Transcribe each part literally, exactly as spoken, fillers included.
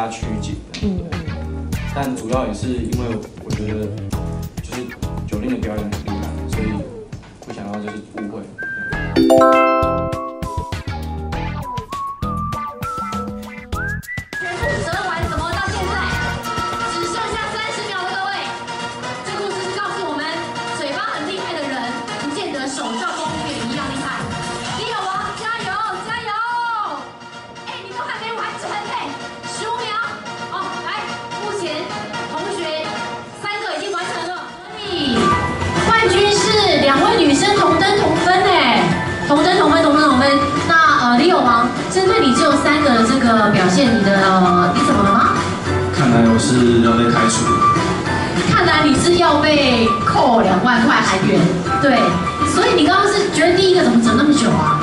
家曲解。嗯嗯。但主要也是因为我觉得，就是九令的表演很厉害，所以不想要就是误会。 两位女生同登同分哎，同登同分，同登同分。那呃，李友王，针对你只有三个这个表现，你的呃，你怎么了吗？ 看来我是要被开除。 看来你是要被扣两万块韩元，对。所以你刚刚是觉得第一个怎么整那么久啊？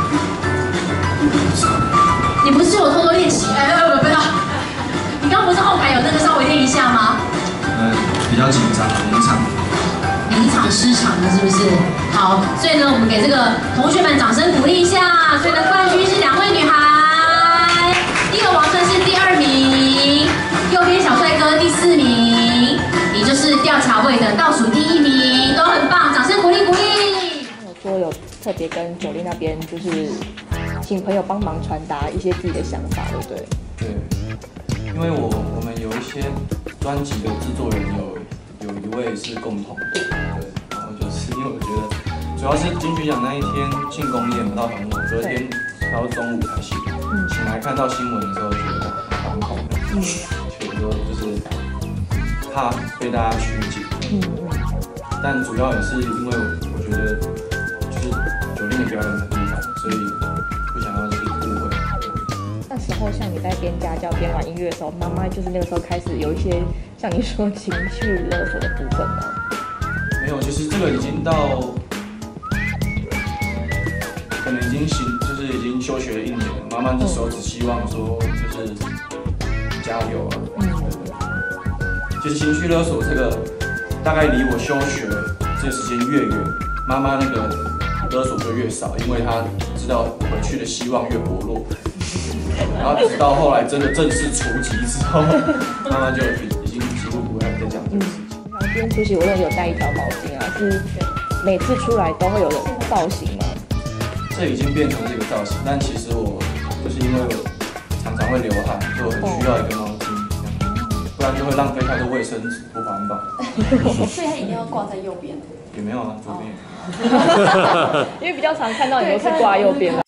你不是有偷偷练习？哎，不不不，你刚刚不是后台有那个稍微练一下吗？ 嗯，比较紧张，临场。 临场失常了，是不是？好，所以呢，我们给这个同学们掌声鼓励一下。所以呢，冠军是两位女孩，第一个王算是第二名，右边小帅哥第四名，你就是吊桥位的倒数第一名，都很棒，掌声鼓励鼓励。 有说有特别跟九令那边就是请朋友帮忙传达一些自己的想法，对不对？ 对，因为我我们有一些专辑的制作人有。有一位是共同的，对，然后就是因为我觉得，主要是金曲奖那一天庆功宴到很晚，隔天到中午才醒，嗯，醒来看到新闻的时候，觉得惶恐的，嗯，觉得说就是怕被大家曲解，嗯，但主要也是因为我觉得就是九令的表演很厉害，所以不想要就是误会。 那时候像你在边家教边玩音乐的时候，妈妈就是那个时候开始有一些像你说情绪勒索的部分吗？ 没有，其实这个已经到可能已经行，就是已经休学了一年了。妈妈那时候只希望说就是加油啊，嗯，其实情绪勒索这个大概离我休学这个时间越远，妈妈那个勒索就越少，因为她知道回去的希望越薄弱。然后直到后来真的正式出击之后，妈妈就已经几乎不会再讲这个事情。 然后今天出席，我有带一条毛巾啊，是每次出来都会有的造型吗？ 这已经变成这个造型，但其实我就是因为我常常会流汗，所以我很需要一个毛巾，不然就会浪费太多卫生纸，不环保。 所以它一定要挂在右边。 也没有啊，左边。 因为比较常看到你都是挂右边的。